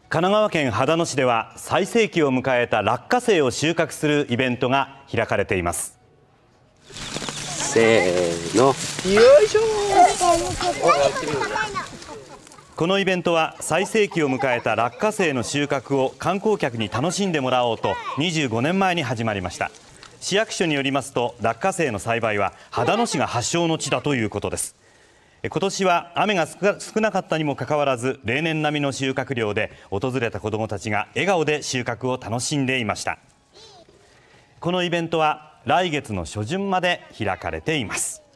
神奈川県秦野市では最盛期を迎えた落花生を収穫するイベントが開かれています。 せーの、よいしょ。 このイベントは最盛期を迎えた落花生の収穫を観光客に楽しんでもらおうと25年前に始まりました。市役所によりますと、落花生の栽培は秦野市が発祥の地だということです。今年は雨が少なかったにもかかわらず、例年並みの収穫量で訪れた子どもたちが笑顔で収穫を楽しんでいました。このイベントは来月の初旬まで開かれています。